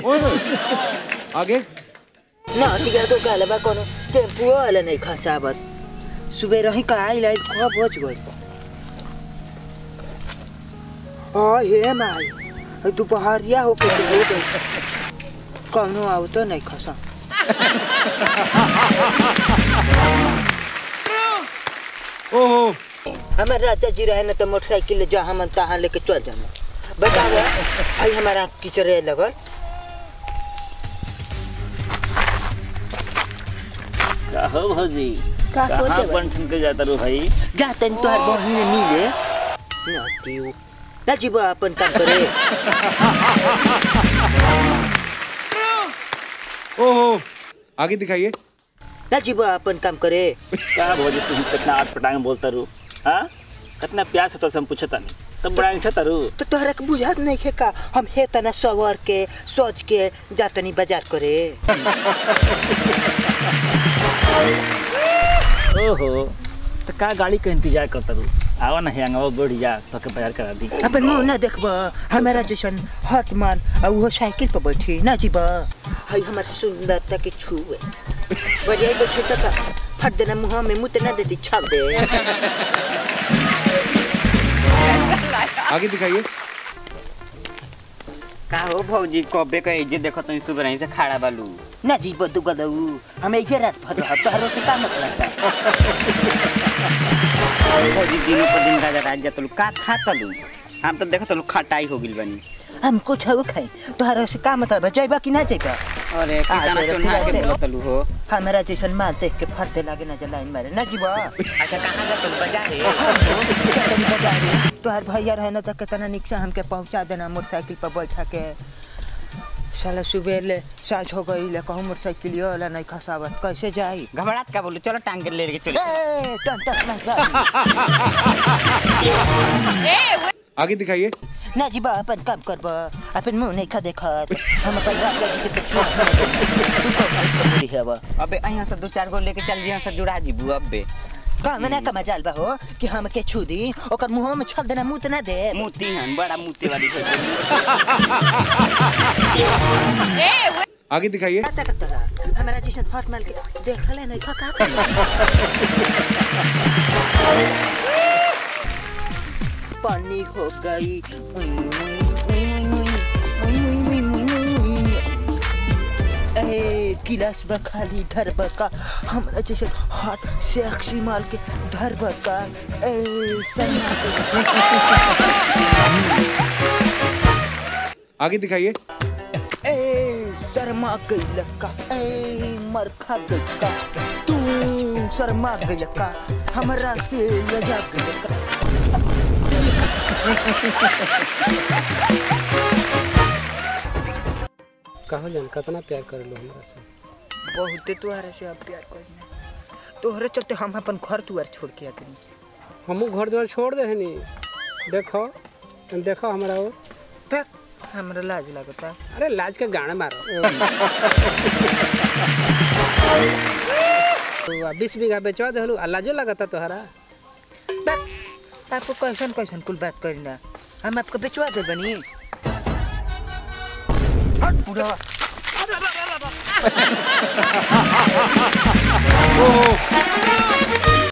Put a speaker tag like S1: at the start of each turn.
S1: आगे
S2: ना टिका तो कहले बा कोनो टेम्पो वाला नहीं खसावत सुबह रही का आई लाइट को पहुंच गई हे माई दोपहरिया होके हो गई कौनो आओ तो नहीं खसा
S1: ओहो
S2: हमारे राजा जी रहे ना तो मोटरसाइकिल ले जहाँ मन तहाँ लेके चल जाना बताओ भाई हमारा किचरे लगल
S3: कहो भौजी कहाँ बंठन के जाता रो भाई
S2: जाते तो हर बहन ने मिले नातियो ना जीवा अपन काम करे
S1: ओहो आगे दिखाइए
S2: ना जीवा अपन काम करे
S3: क्या भौजी तुम कितना आट पटांग बोलता रू हाँ कितना प्यार से तो हम पूछता नहीं तब बड़ा इंठता रू
S2: तो तोहरा के बुझात नहीं है का हम हे तना सवर के सोच के जातनी बाजार करे
S3: ओहो तो का गाड़ी का इंतजार करता रू आवा ना हैंगवा बढ़िया तो के बाजार करा दी
S2: अपन मुंह ना देखबा हमारा जैसन हट मान और वो साइकिल पर बैठी ना जीवा हाय हमार सुंदरता के छुए बजाय बैठे तक फट देना मुंह में मुंह ना देती छाप दे
S1: आगे दिखाइए
S4: का हो भौजी कबे का इज्जत देखो तुम सुबह रही से खाड़ा बालू
S2: ना जी बदू गदऊ हमें इजे रात भर रहा तोहरो से का मतलब है
S4: भौजी दिनों पर दिन राजा राज जातलू का खातलू हम तो देखो तलू खटाई हो गिल बनी
S2: हम कुछ हो खाई तोहरो से का मतलब है जाइबा कि ना जाइबा
S4: अरे कितना चोन्हा के बोलतलू हो
S2: हमारा जैसन माल देख के फटते लागे ना लाइन मारे ना जीवा
S4: अच्छा कहां जा तुम बाजार है
S2: तोहर भैया रहे ना तो कितना निकसा हमके पहुंचा देना मोटरसाइकिल पर बैठा के साला सुबह ले साझ हो गई ले कहूं मोटरसाइकिल वाला नहीं खसावत कैसे जाई
S4: घबरात का बोलू चलो टांग ले के चलो
S2: टन
S1: आगे दिखाइए
S2: ना जीवा अपन काम करबा अपन मुंह नहीं खा देखत हम अपन राजा जी के तो छुआ तू को बोली है
S4: अबे यहाँ से 2-4 गो लेके चल जिया से जुड़ा जीबू अबे
S2: का मना का मजाल बा हो कि हम के छू दी ओकर मुंह में छल देना मुंह ना दे
S4: मुती हन बड़ा मुती वाली हो
S1: आगे दिखाइए
S2: हमारा जैसे फट माल के देख ले नहीं खा का पानी हो गई गिलास बा खाली धर बका हमरा जैसे हॉट सेक्सी माल के धर बका
S1: आगे दिखाइए
S2: शर्मा गई लक्का मरखा गई का तू शर्मा गई लक्का हमरा से लजा गई लक्का
S5: कहो जान कितना प्यार कर लो हमरा से
S2: बहुते तोहरे से अब प्यार करना तोहरे चलते हम अपन घर दुआर छोड़ के आते
S5: हमू घर द्वार छोड़ दे हनी देखो तुम देखो हमारा वो
S2: पैक हमरा लाज लगता
S5: अरे लाज का गाना मारो 20 बीघा बेचवा दे हलू लाजो लगता तोहरा
S2: आपको कैसन कैसन कुल बात करना हम आपको बेचवा दे बनी हट पूरा